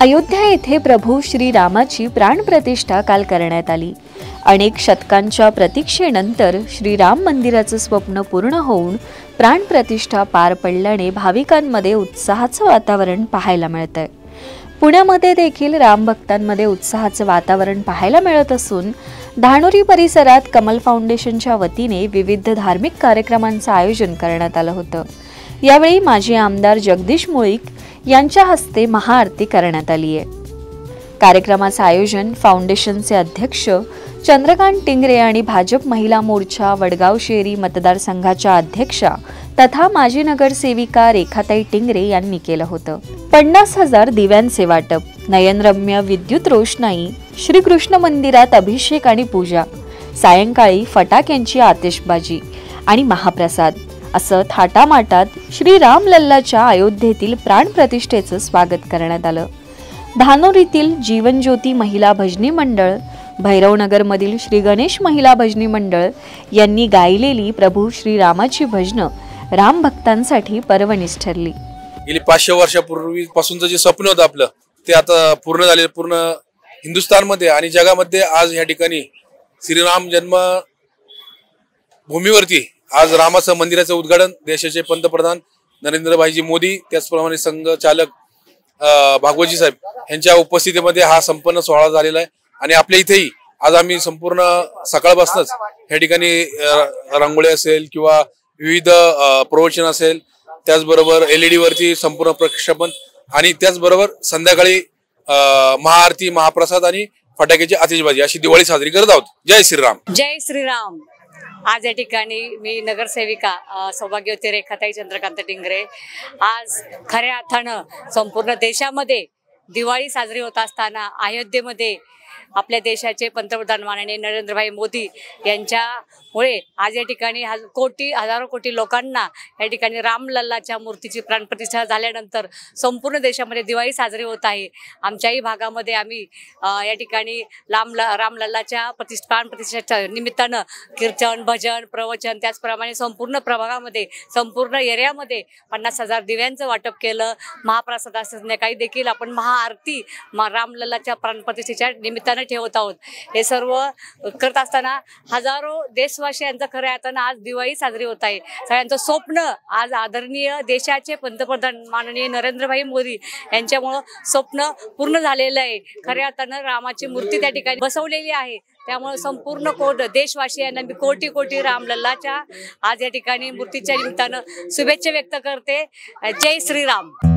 अयोध्या येथे प्रभू श्रीरामाची प्राणप्रतिष्ठा काल करण्यात आली। अनेक शतकांच्या प्रतीक्षेनंतर श्रीराम मंदिराचं स्वप्न पूर्ण होऊन प्राणप्रतिष्ठा पार पडल्याने भाविकांमध्ये उत्साहाचं वातावरण पाहायला मिळतंय। पुण्यामध्ये देखील राम भक्तांमध्ये उत्साहाचं वातावरण पाहायला मिळत असून धानोरी परिसरात कमल फाउंडेशनच्या वतीने विविध धार्मिक कार्यक्रमांचं आयोजन करण्यात आलं होतं। यावेळी माजी आमदार जगदीश मुळीक यांच्या हस्ते महाआरती करण्यात आली आहे। कार्यक्रमाचं आयोजन फाउंडेशनचे अध्यक्ष चंद्रकांत टिंगरे आणि भाजप महिला मोर्चा वडगाव शेरी मतदारसंघाच्या अध्यक्षा तथा माजी नगरसेविका रेखाताई टिंगरे यांनी केलं होतं। 50,000 दिव्यांचे वाटप, नयनरम्य विद्युत रोषणाई, श्रीकृष्ण मंदिरात अभिषेक आणि पूजा, सायंकाळी फटाक्यांची आतिषबाजी आणि महाप्रसाद असं थाटामाटात श्रीराम लल्लाच्या अयोध्येतील प्राणप्रतिष्ठेचं स्वागत करण्यात आलं। धानोरीतील जीवनज्योती महिला भजनी मंडळ, भैरवनगरमधील श्री गणेश महिला भजनी मंडळ यांनी गायलेली प्रभू श्रीरामाची भजनं राम भक्तांसाठी पर्वणीच ठरली। गेली 500 वर्षापूर्वीपासूनचं जे स्वप्न होतं आपलं ते आता पूर्ण झाले। पूर्ण हिंदुस्थानमध्ये आणि जगामध्ये आज या ठिकाणी श्रीराम जन्म भूमीवरती आज रामाचं मंदिराचं उद्घाटन देशाचे पंतप्रधान नरेंद्रभाईजी मोदी त्याचप्रमाणे संघचालक भागवतजी साहेब यांच्या उपस्थितीमध्ये हा संपन्न सोहळा झालेला आहे। आणि आपल्या इथेही आज आम्ही संपूर्ण सकाळपासूनच या ठिकाणी रांगोळी असेल किंवा विविध प्रवचन असेल, त्याचबरोबर LED वरती संपूर्ण प्रक्षेपण आणि त्याचबरोबर संध्याकाळी महाआरती, महाप्रसाद आणि फटाक्याची आतिषबाजी अशी दिवाळी साजरी करत आहोत। जय श्रीराम। जय श्रीराम। आज या ठिकाणी मी नगरसेविका सौभाग्यवती रेखाताई चंद्रकांत टिंगरे आज खऱ्या अर्थानं संपूर्ण देशामध्ये दिवाळी साजरी होत असताना अयोध्येमध्ये आपल्या देशाचे पंतप्रधान माननीय नरेंद्रभाई मोदी यांच्यामुळे आज या ठिकाणी हजारो कोटी लोकांना या ठिकाणी रामलल्लाच्या मूर्तीची प्राणप्रतिष्ठा झाल्यानंतर संपूर्ण देशामध्ये दिवाळी साजरी होत आहे। आमच्याही भागामध्ये आम्ही या ठिकाणी रामलल्लाच्या प्राणप्रतिष्ठेच्या निमित्तानं कीर्तन, भजन, प्रवचन त्याचप्रमाणे संपूर्ण प्रभागामध्ये संपूर्ण एरियामध्ये 50,000 दिव्यांचं वाटप केलं। महाप्रसाद संध्याकाळी देखील आपण महाआरती रामलल्लाच्या प्राणप्रतिष्ठेच्या निमित्तानं ठेवत आहोत। हे सर्व करत असताना हजारो देशवासियांचं खरं अर्थानं आज दिवाळी साजरी होत आहे। सगळ्यांचं स्वप्न आज आदरणीय देशाचे पंतप्रधान माननीय नरेंद्रभाई मोदी यांच्यामुळं स्वप्न पूर्ण झालेलं आहे। खऱ्या अर्थानं रामाची मूर्ती त्या ठिकाणी बसवलेली आहे। त्यामुळे संपूर्ण देशवासियांना मी कोटी कोटी रामलल्लाच्या आज या ठिकाणी मूर्तीच्या निमित्तानं शुभेच्छा व्यक्त करते। जय श्रीराम।